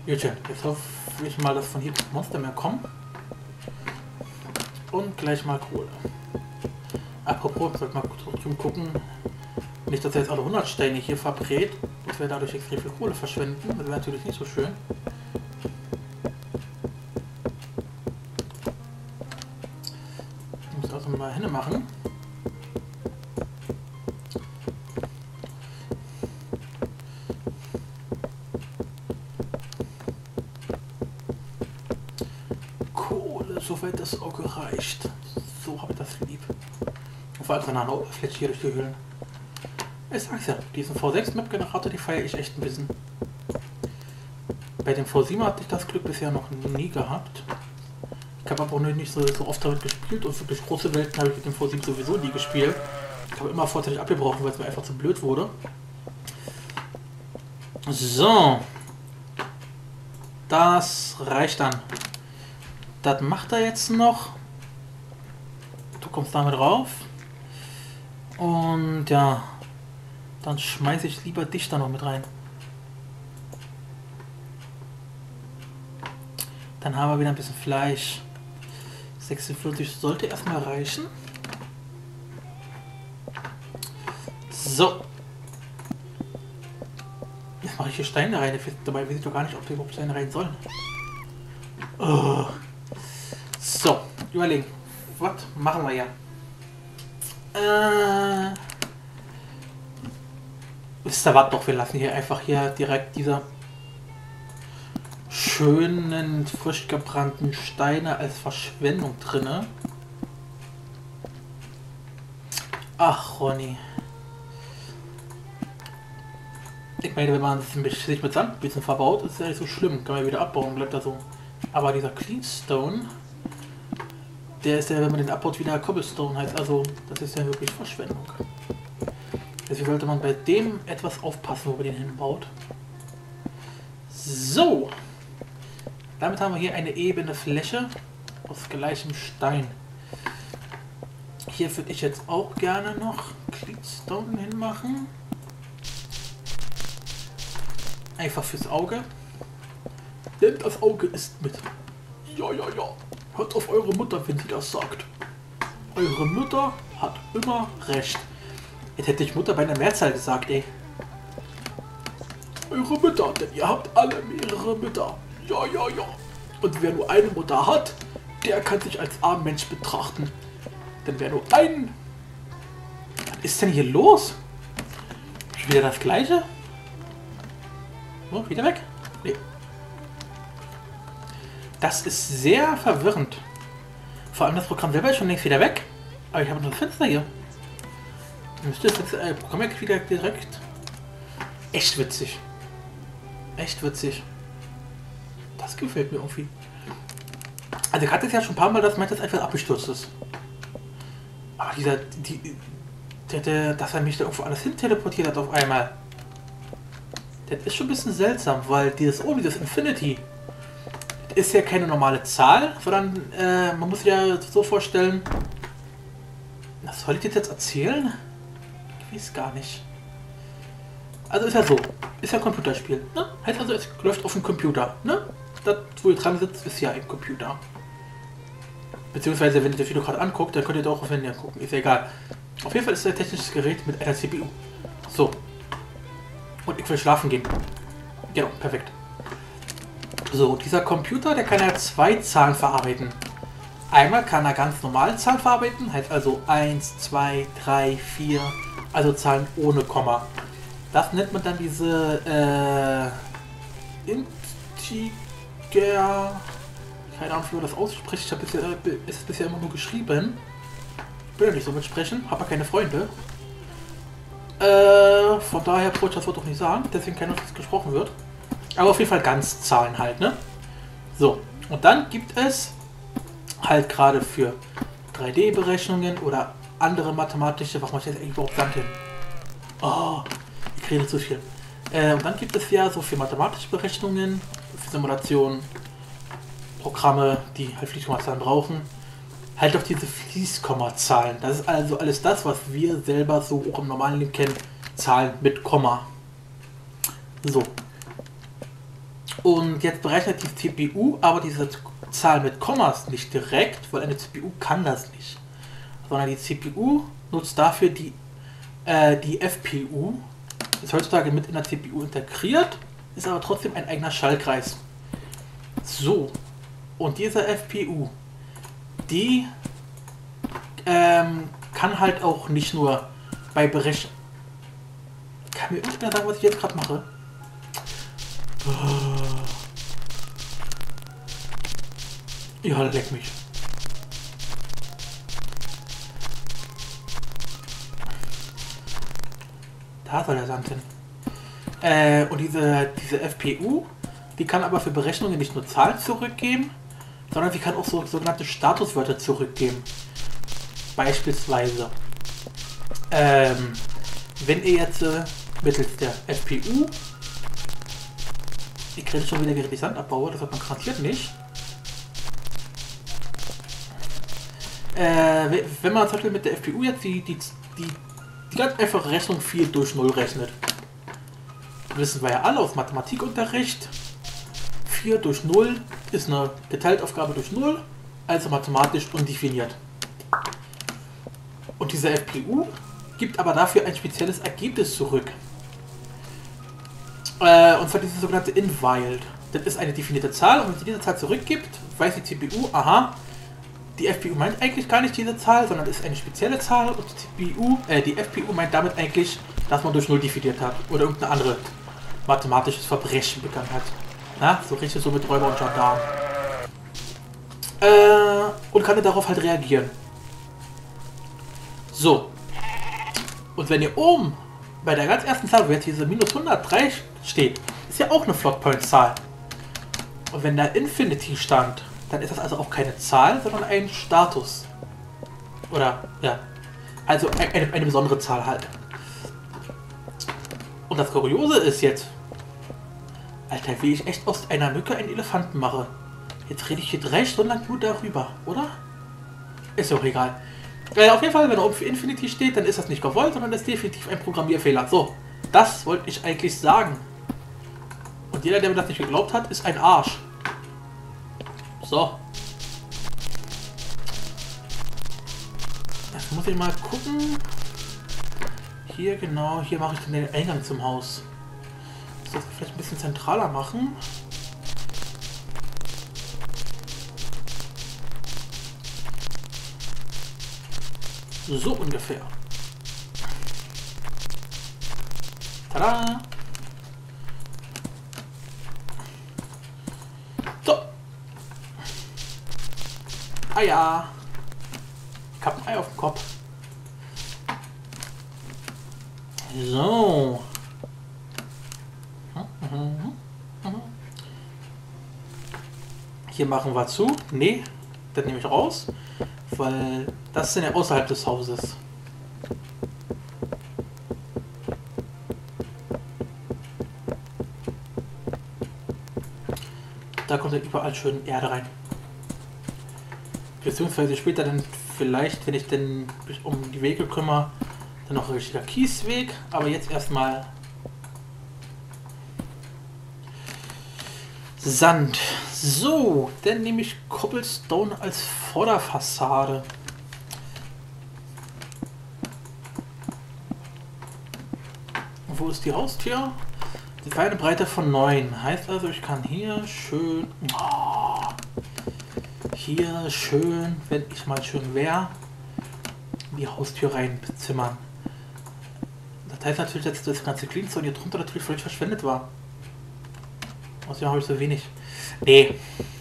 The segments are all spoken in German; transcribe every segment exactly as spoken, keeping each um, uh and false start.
Gut, jetzt hoffe ich mal, dass von hier das Monster mehr kommen. Und gleich mal Kohle. Apropos, ich sollte mal trotzdem gucken. Nicht, dass er jetzt alle hundert Steine hier verbrät. Das wäre dadurch extrem viel Kohle verschwenden. Das wäre natürlich nicht so schön. Ich muss also mal hin machen. Kohle, soweit das Auge reicht. So habe ich das lieb. Und vor allem an einer Oberfläche hier durch die Höhlen. Ich sag's ja, diesen V sechs Map Generator, die feiere ich echt ein bisschen. Bei dem V sieben hatte ich das Glück bisher noch nie gehabt. Ich habe aber auch nicht so, so oft damit gespielt und wirklich große Welten habe ich mit dem V sieben sowieso nie gespielt. Ich habe immer vorzeitig abgebrochen, weil es mir einfach zu blöd wurde. So. Das reicht dann. Das macht er jetzt noch. Du kommst damit rauf. Und ja. Dann schmeiße ich lieber dich da noch mit rein. Dann haben wir wieder ein bisschen Fleisch. sechsundvierzig sollte erstmal reichen. So. Jetzt mache ich hier Steine rein. Dabei weiß ich doch gar nicht, ob wir überhaupt Steine rein sollen. Oh. So, überlegen. Was machen wir ja? Äh... Wisst ihr was, doch, wir lassen hier einfach hier direkt diese schönen, frisch gebrannten Steine als Verschwendung drinne. Ach, Ronny. Ich meine, wenn man sich mit Sand ein bisschen verbaut, ist ja nicht so schlimm. Kann man wieder abbauen, bleibt da so. Aber dieser Cleanstone, der ist ja, wenn man den abbaut, wieder Cobblestone heißt. Also, das ist ja wirklich Verschwendung. Deswegen sollte man bei dem etwas aufpassen, wo man den hinbaut. So. Damit haben wir hier eine ebene Fläche aus gleichem Stein. Hier würde ich jetzt auch gerne noch Cleanstone hinmachen. Einfach fürs Auge. Denn das Auge ist mit. Ja, ja, ja. Hört auf eure Mutter, wenn sie das sagt. Eure Mutter hat immer recht. Jetzt hätte ich Mutter bei einer Mehrzahl gesagt, ey. Eure Mütter, denn ihr habt alle mehrere Mütter. Ja, ja, ja. Und wer nur eine Mutter hat, der kann sich als armer Mensch betrachten. Denn wer nur einen... Was ist denn hier los? Wieder das Gleiche? Oh, wieder weg? Nee. Das ist sehr verwirrend. Vor allem das Programm selber ist schon längst wieder weg. Aber ich habe noch das Fenster hier. Müsste das jetzt, äh, Programm ja wieder direkt. Echt witzig. Echt witzig. Das gefällt mir irgendwie. Also ich hatte es ja schon ein paar Mal, dass meint, das einfach abgestürzt ist. Aber dieser, die, der, der, dass er mich da irgendwo alles hin teleportiert hat auf einmal. Das ist schon ein bisschen seltsam, weil dieses, oh, dieses Infinity, das ist ja keine normale Zahl, sondern äh, man muss sich ja so vorstellen. Was soll ich dir jetzt erzählen? Ich weiß gar nicht. Also ist ja so, ist ja ein Computerspiel, ne? Heißt also, es läuft auf dem Computer, ne? Das, wo ihr dran sitzt, ist ja ein Computer. Beziehungsweise, wenn ihr das Video gerade anguckt, dann könnt ihr da auch auf Handy angucken, ist ja egal. Auf jeden Fall ist es ein technisches Gerät mit einer C P U. So. Und ich will schlafen gehen. Genau, perfekt. So, dieser Computer, der kann ja zwei Zahlen verarbeiten. Einmal kann er ganz normale Zahlen verarbeiten, heißt also eins, zwei, drei, vier, also Zahlen ohne Komma. Das nennt man dann diese äh, Integer, keine Ahnung, wie man das ausspricht, ich habe bisher, ist es bisher immer nur geschrieben. Ich will ja nicht so mitsprechen, habe ja keine Freunde. Äh, von daher brauche ich das Wort doch nicht sagen, deswegen keine Ahnung, was gesprochen wird. Aber auf jeden Fall Ganzzahlen halt, ne? So, und dann gibt es halt gerade für drei D Berechnungen oder andere mathematische, was mache ich jetzt eigentlich überhaupt Sand hin? Oh, ich rede zu viel. Äh, und dann gibt es ja so für mathematische Berechnungen, für Simulationen, Programme, die halt Fließkommazahlen brauchen, halt auch diese Fließkommazahlen. Das ist also alles das, was wir selber so auch im normalen Leben kennen, Zahlen mit Komma. So. Und jetzt berechnet die C P U aber diese Zahl mit Kommas nicht direkt, weil eine C P U kann das nicht. Sondern die C P U nutzt dafür die, äh, die F P U. Ist heutzutage mit in der C P U integriert, ist aber trotzdem ein eigener Schaltkreis. So, und diese F P U, die ähm, kann halt auch nicht nur bei Berechnung. Kann mir irgendwer sagen, was ich jetzt gerade mache? Ja, leck mich. Da soll der Sand hin. Äh, und diese, diese F P U, die kann aber für Berechnungen nicht nur Zahlen zurückgeben, sondern sie kann auch so sogenannte Statuswörter zurückgeben. Beispielsweise, ähm, wenn ihr jetzt äh, mittels der F P U, ich kriege schon wieder, während ich Sand abbaue, das hat man garantiert nicht. Äh, wenn man zum Beispiel mit der F P U jetzt die, die, die, die ganz einfache Rechnung vier durch null rechnet, wissen wir ja alle aus Mathematikunterricht, vier durch null ist eine Geteiltaufgabe durch null, also mathematisch undefiniert. Und diese F P U gibt aber dafür ein spezielles Ergebnis zurück. Äh, und zwar diese sogenannte Inwild. Das ist eine definierte Zahl und wenn sie diese Zahl zurückgibt, weiß die C P U, aha, die F P U meint eigentlich gar nicht diese Zahl, sondern ist eine spezielle Zahl und die, C P U, äh, die F P U meint damit eigentlich, dass man durch null definiert hat oder irgendein anderes mathematisches Verbrechen begangen hat. Na, so richtig so mit Räuber und Gendarm. Äh, und kann darauf halt reagieren. So. Und wenn ihr oben bei der ganz ersten Zahl, wo jetzt diese minus hundertdrei steht, ist ja auch eine Floatpoint-Zahl. Und wenn da Infinity stand, dann ist das also auch keine Zahl, sondern ein Status. Oder, ja. Also eine, eine besondere Zahl halt. Und das Kuriose ist jetzt, Alter, wie ich echt aus einer Mücke einen Elefanten mache. Jetzt rede ich hier drei Stunden lang nur darüber, oder? Ist doch egal. Äh, auf jeden Fall, wenn da oben für Infinity steht, dann ist das nicht gewollt, sondern das ist definitiv ein Programmierfehler. So, das wollte ich eigentlich sagen. Und jeder, der mir das nicht geglaubt hat, ist ein Arsch. So. Jetzt muss ich mal gucken. Hier, genau, hier mache ich dann den Eingang zum Haus. Das sollte ich vielleicht ein bisschen zentraler machen. So ungefähr. Tada! So. Ah ja. Ich hab ein Ei auf dem Kopf. So. Hier machen wir zu. Nee, das nehme ich raus. Weil das ist ja außerhalb des Hauses. Da kommt dann überall schön Erde rein. Beziehungsweise später dann vielleicht, wenn ich denn mich um die Wege kümmere, dann noch ein richtiger Kiesweg. Aber jetzt erstmal Sand. So, dann nehme ich Cobblestone als Vorderfassade. Wo ist die Haustür? Die war eine Breite von neun. Heißt also, ich kann hier schön... Oh, hier schön, wenn ich mal schön wäre, die Haustür reinzimmern. Das heißt natürlich, dass das ganze Cleanstone hier drunter natürlich völlig verschwendet war. Außerdem habe ich so wenig. Nee.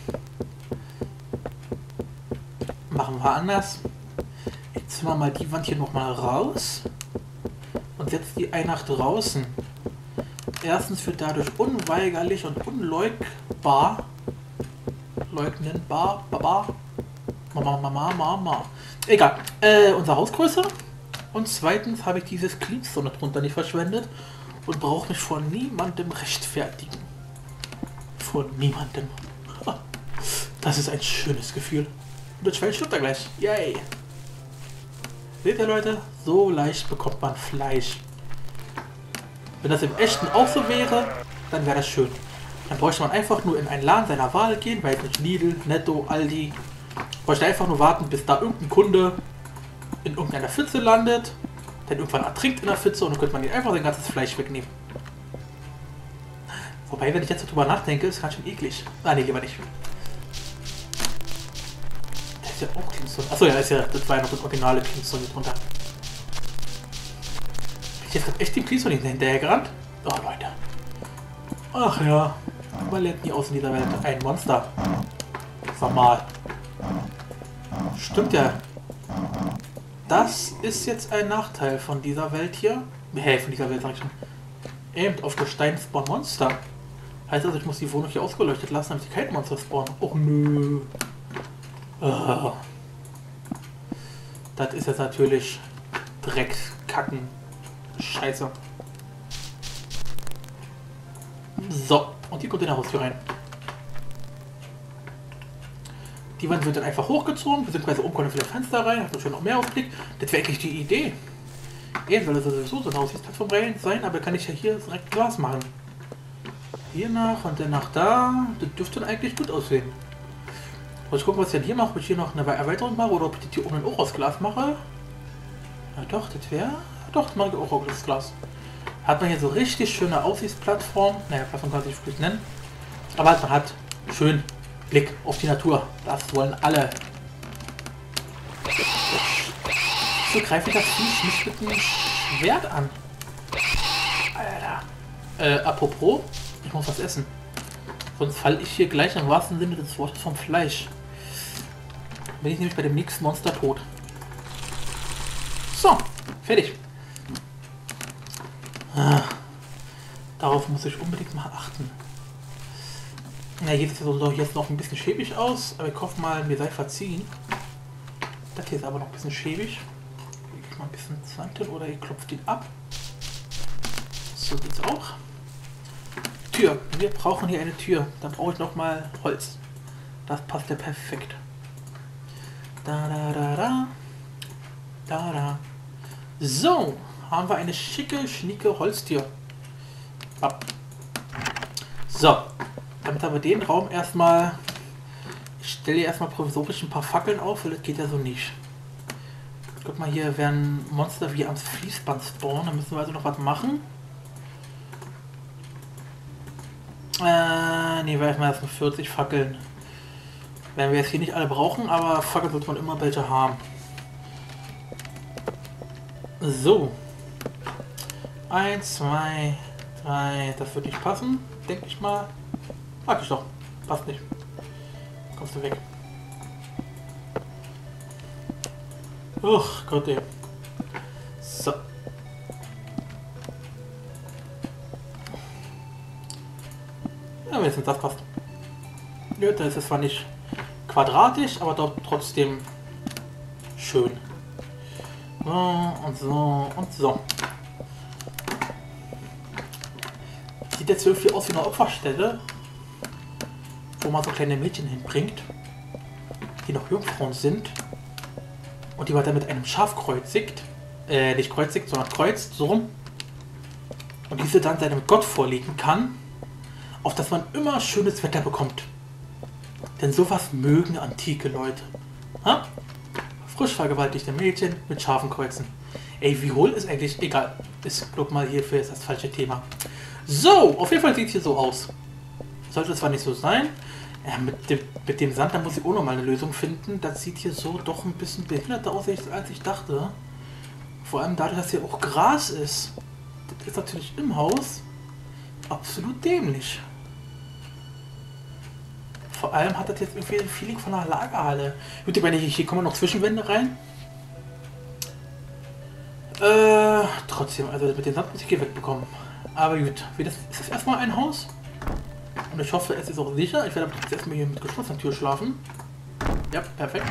Machen wir anders. Ich zimmer mal die Wand hier nochmal raus und setze die ein nach draußen. Erstens wird dadurch unweigerlich und unleugbar, leugnenbar, baba, mama, mama, mama, egal, äh, unsere Hausgröße. Und zweitens habe ich dieses Cleanstone drunter nicht verschwendet und brauche mich vor niemandem rechtfertigen. Vor niemandem. Das ist ein schönes Gefühl. Und das Schwein stirbt da gleich. Yay. Seht ihr, Leute? So leicht bekommt man Fleisch. Wenn das im Echten auch so wäre, dann wäre das schön. Dann bräuchte man einfach nur in einen Laden seiner Wahl gehen, weil nicht Lidl, Netto, Aldi. Bräuchte einfach nur warten, bis da irgendein Kunde in irgendeiner Pfütze landet, dann irgendwann ertrinkt in der Pfütze und dann könnte man ihn einfach sein ganzes Fleisch wegnehmen. Wobei, wenn ich jetzt so drüber nachdenke, ist ganz schön eklig. Ah, nee, lieber nicht. Das ist ja auch Cleanstone. Achso, ja, ist ja, das war ja noch das originale Cleanstone hier drunter. Bin ich jetzt gerade echt dem Cleanstone hinterher gerannt? Oh, Leute. Ach ja, man lernt nie aus in dieser Welt. Ein Monster. Sag mal. Stimmt ja. Das ist jetzt ein Nachteil von dieser Welt hier. Hey, von dieser Welt sag ich schon. Eben, auf Gestein spawnen Monster. Heißt also, ich muss die Wohnung hier ausgeleuchtet lassen, damit ich kein Monster spawnen. Oh nö. Oh. Das ist jetzt natürlich Dreck, Kacken, Scheiße. So, und die kommt in der Haustür rein. Die Wand wird dann einfach hochgezogen, beziehungsweise oben kommt wieder Fenster rein, hat man schon noch mehr Ausblick. Das wäre eigentlich die Idee. Eben soll das sowieso so ein Aussichtsplattform sein, aber kann ich ja hier direkt Glas machen. Hier nach und dann nach da. Das dürfte dann eigentlich gut aussehen. Muss ich gucken, was ich dann hier mache, ob ich hier noch eine Erweiterung mache oder ob ich das hier oben auch aus Glas mache. Ja doch, das wäre... Doch, das mache ich auch aus Glas. Hat man hier so richtig schöne Aussichtsplattform. Naja, Plattform kann sich wirklich nennen. Aber man hat schön Blick auf die Natur. Das wollen alle. So greife ich das Viech nicht mit dem Schwert an. Alter. Äh, apropos, ich muss was essen. Sonst falle ich hier gleich im wahrsten Sinne des Wortes vom Fleisch. Bin ich nämlich bei dem nächsten Monster tot. So, fertig. Ah, darauf muss ich unbedingt mal achten. Na, hier sieht es jetzt noch ein bisschen schäbig aus, aber ich hoffe mal, mir sei verziehen. Das hier ist aber noch ein bisschen schäbig. Ich mal ein bisschen Sand hin oder ihr klopft ihn ab. So geht's auch. Tür. Wir brauchen hier eine Tür. Dann brauche ich noch mal Holz. Das passt ja perfekt. Da da da da. Da da. So, haben wir eine schicke, schnieke Holztür. Ab. So, damit haben wir den Raum erstmal. Ich stelle hier erstmal provisorisch ein paar Fackeln auf, weil das geht ja so nicht. Guck mal, hier werden Monster wie am Fließband spawnen. Da müssen wir also noch was machen. Äh, ne, wir erstmal erstmal vierzig Fackeln. Werden wir jetzt hier nicht alle brauchen, aber Fackeln sollte man immer welche haben. So. Eins, zwei, drei. Das wird nicht passen, denke ich mal. Mag ich doch. Passt nicht. Kommst du weg. Uch, Gott ey. So. Ja, wenigstens das passt. Nö, das ist es zwar nicht quadratisch, aber doch trotzdem schön. So und so und so. Sieht jetzt irgendwie aus wie eine Opferstelle, wo man so kleine Mädchen hinbringt, die noch Jungfrauen sind und die man dann mit einem Schaf kreuzigt, äh, nicht kreuzigt, sondern kreuzt, so rum, und diese dann seinem Gott vorlegen kann, auf das man immer schönes Wetter bekommt. Denn sowas mögen antike Leute. Ha? Frisch vergewaltigte Mädchen mit Schafen kreuzen. Ey, wie hohl ist eigentlich... Egal. Ist, guck mal, hierfür ist das falsche Thema. So, auf jeden Fall sieht es hier so aus. Sollte zwar nicht so sein. Ja, mit, dem, mit dem Sand, da muss ich auch noch mal eine Lösung finden. Das sieht hier so doch ein bisschen behinderter aus, als ich dachte. Vor allem dadurch, dass hier auch Gras ist. Das ist natürlich im Haus absolut dämlich. Vor allem hat das jetzt irgendwie ein Feeling von einer Lagerhalle. Gut, ich meine, hier kommen noch Zwischenwände rein. Äh, trotzdem, also mit dem Sand muss ich hier wegbekommen. Aber gut, wie das, ist das erstmal ein Haus. Und ich hoffe, es ist auch sicher. Ich werde aber jetzt erstmal hier mit geschlossener Tür schlafen. Ja, perfekt.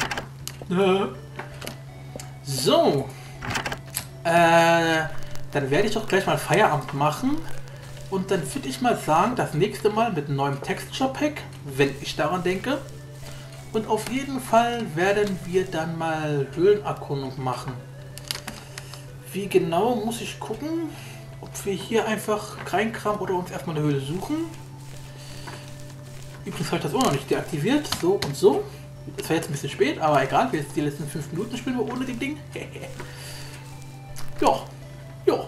So. Äh, dann werde ich doch gleich mal Feierabend machen. Und dann würde ich mal sagen, das nächste Mal mit einem neuen Texture Pack, wenn ich daran denke. Und auf jeden Fall werden wir dann mal Höhlenerkundung machen. Wie genau muss ich gucken, ob wir hier einfach reinkramen oder uns erstmal eine Höhle suchen. Übrigens habe ich das auch noch nicht deaktiviert. So und so. Das war jetzt ein bisschen spät, aber egal. Jetzt die letzten fünf Minuten spielen wir ohne den Ding. Ja. Ja.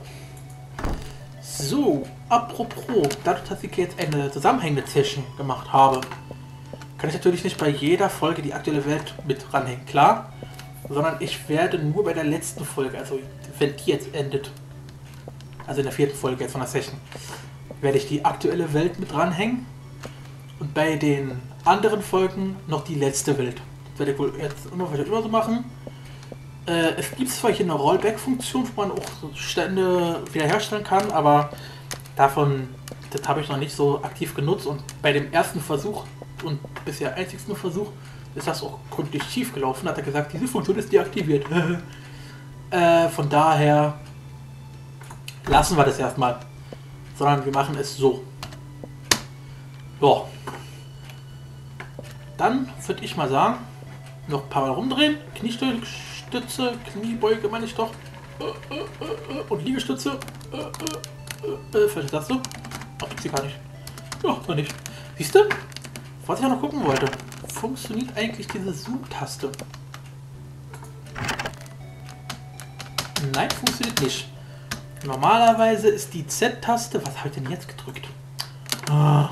So, apropos, dadurch, dass ich jetzt eine zusammenhängende Session gemacht habe, kann ich natürlich nicht bei jeder Folge die aktuelle Welt mit ranhängen, klar. Sondern ich werde nur bei der letzten Folge, also wenn die jetzt endet, also in der vierten Folge jetzt von der Session, werde ich die aktuelle Welt mit dranhängen und bei den anderen Folgen noch die letzte Welt. Das werde ich wohl jetzt immer, immer so machen. Äh, es gibt zwar hier eine Rollback-Funktion, wo man auch so Stände wiederherstellen kann, aber davon, das habe ich noch nicht so aktiv genutzt und bei dem ersten Versuch und bisher einzigsten Versuch ist das auch gründlich schief gelaufen. Hat er gesagt, diese Funktion ist deaktiviert. äh, von daher lassen wir das erstmal, sondern wir machen es so. Ja. Dann würde ich mal sagen, noch ein paar Mal rumdrehen, Kniestütze, Kniebeuge meine ich doch, äh, äh, äh, und Liegestütze, äh, äh, äh, vielleicht ist das so? Ach, gibt's hier gar nicht. Ja, noch nicht. Siehst du? Was ich auch noch gucken wollte, funktioniert eigentlich diese Zoom-Taste? Nein, funktioniert nicht. Normalerweise ist die Z-Taste, was habe ich denn jetzt gedrückt? Ah.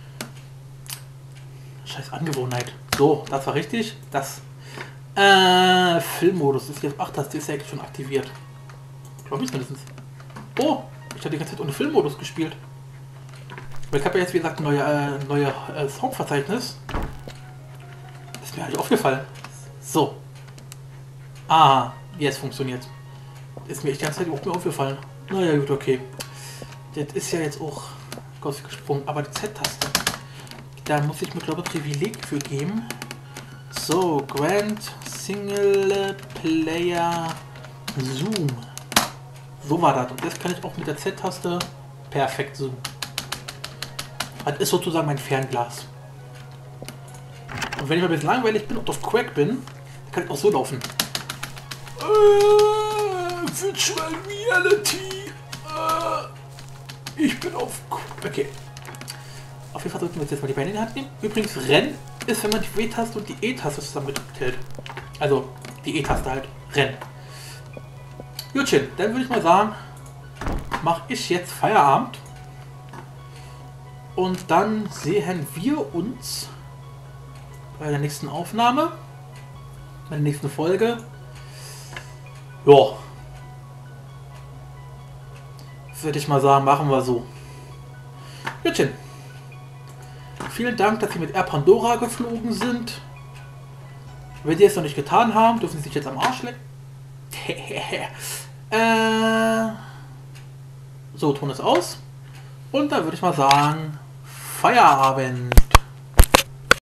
Scheiß Angewohnheit. So, das war richtig. Das äh, Filmmodus ist jetzt. Ach, das ist ja schon aktiviert. Glaube ich mindestens. Oh, ich habe die ganze Zeit ohne Filmmodus gespielt. Weil ich habe ja jetzt, wie gesagt, ein neue, äh, neue äh, Soundverzeichnis. Das ist mir halt aufgefallen. So. Ah, jetzt funktioniert. Ist mir die ganze Zeit auch mir aufgefallen. Naja, gut, okay. Das ist ja jetzt auch gesprungen. Aber die Z-Taste. Da muss ich mir, glaube ich, Privileg für geben. So, Grand Single Player Zoom. So war das. Und das kann ich auch mit der Z-Taste perfekt zoomen. Das ist sozusagen mein Fernglas. Und wenn ich mal ein bisschen langweilig bin und auf Quack bin, kann ich auch so laufen. Äh, Virtual Reality. Äh, ich bin auf Quack. Okay. Auf jeden Fall sollten wir uns jetzt mal die Beine in die Hand nehmen. Übrigens, Rennen ist, wenn man die W-Taste und die E-Taste zusammen gedrückt hält. Also, die E-Taste halt. Rennen. Gutchen, dann würde ich mal sagen, mache ich jetzt Feierabend. Und dann sehen wir uns bei der nächsten Aufnahme. Bei der nächsten Folge. Ja. Würde ich mal sagen, machen wir so. Gutchen. Vielen Dank, dass Sie mit Air Pandora geflogen sind. Wenn Sie es noch nicht getan haben, dürfen Sie sich jetzt am Arsch lecken. äh, so, Ton ist aus. Und dann würde ich mal sagen, Feierabend.